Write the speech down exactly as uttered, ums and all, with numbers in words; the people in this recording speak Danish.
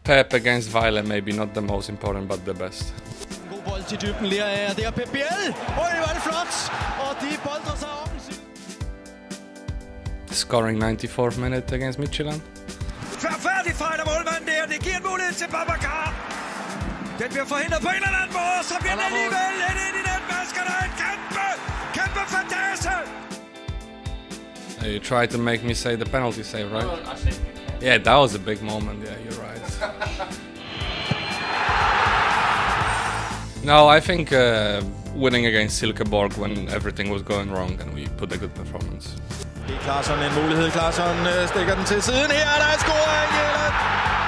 Pep against Vejle, maybe not the most important, but the best. God bold til dybden, Lea er der. Pep Biel! Oj, det var det flot! Og de boldrer sig offensivt. Scoring ninety-fourth minute against Midtjylland. Færdig fejl af målmanden der. Det giver en mulighed til Babacar. Den bliver forhindret på en eller anden måde, så bliver den alligevel lidt ind i den masker. Der er en kæmpe, kæmpe fantase. You tried to make me say the penalty save, right? Yeah, that was a big moment. Yeah, you're right. No, I think uh, winning against Silkeborg when everything was going wrong and we put a good performance. Det er Klarsson en mulighed. Klarsson stikker den til siden her. Der er scoring!